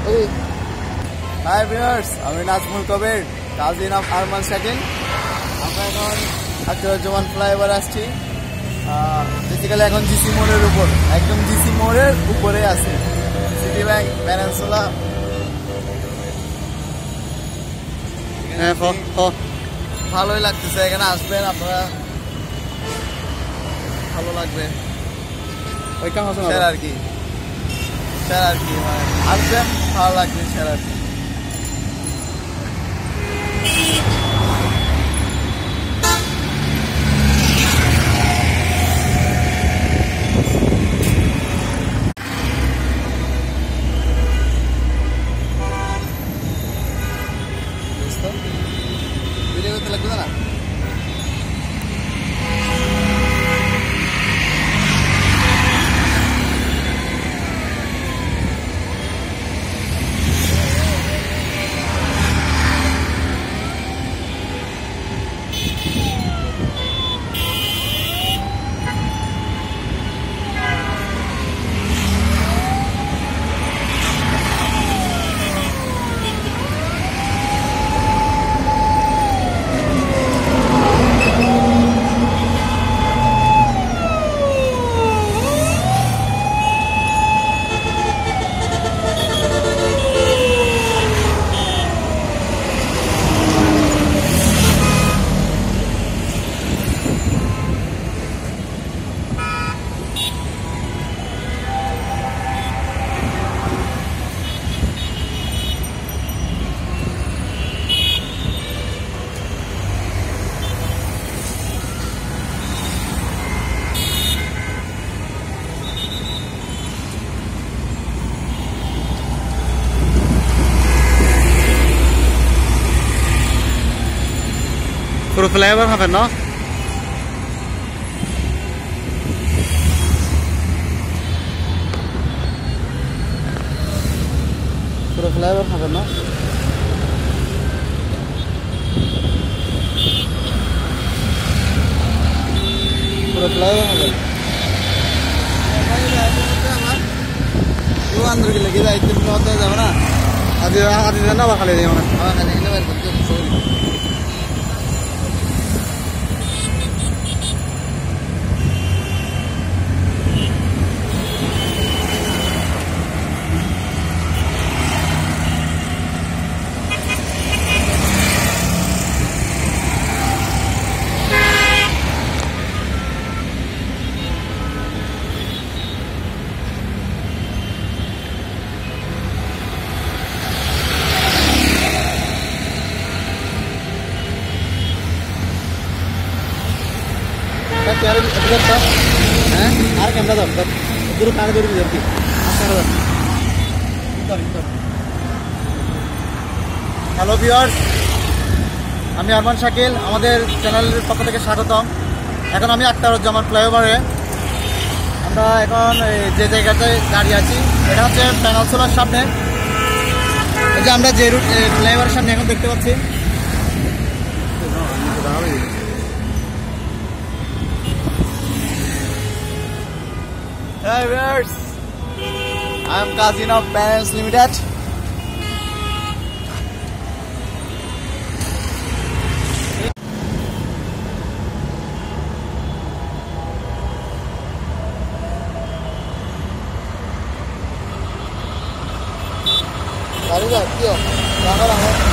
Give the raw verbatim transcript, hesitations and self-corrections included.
High viewers, আমি Nazmul Kabir, cousin of Arman Shakil. আমরা এখন আখতারুজ্জামান ফ্লাইওভার আসছি। বেসিক্যালি এখন জিসি মোড়ের উপর, একদম জিসি মোড়ের উপরে আছে সিটি ব্যাংক পেনিনসুলা। ভালোই লাগতেছে, এখানে আসবেন আপনারা, ভালো লাগবে স্যার আর কি স্যার আর কি মানে আসবেন, ভালো লাগবে স্যার আর কি। ভিডিও করতে লাগবে না? পুরো ফ্লাইওভার হবে না? পুরো ফ্লাইওভার হবে না? পুরো ফ্লাইওভার হবে আন্দর গেলে কি যাইতে যাবে না? আজ আজ না বা খালি আমার খালি গেলে বের করতে হ্যালো ভিউয়ার্স, আমি আরমান শাকিল, আমাদের চ্যানেলের পক্ষ থেকে স্বাগতম। এখন আমি আখতারুজ্জামান ফ্লাইওভারে, আমরা এখন যে জায়গাতে দাঁড়িয়ে আছি এটা হচ্ছে পেনিনসুলার সামনে। এই যে আমরা যে রুট ফ্লাইওভারের সামনে এখন দেখতে পাচ্ছি। Hey viewers, I am Cousin of Parents Limited. Baru dah, tio. Jangan lah.